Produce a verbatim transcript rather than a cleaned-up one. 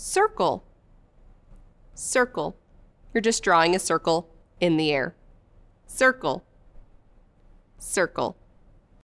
Circle. Circle. You're just drawing a circle in the air. Circle. Circle.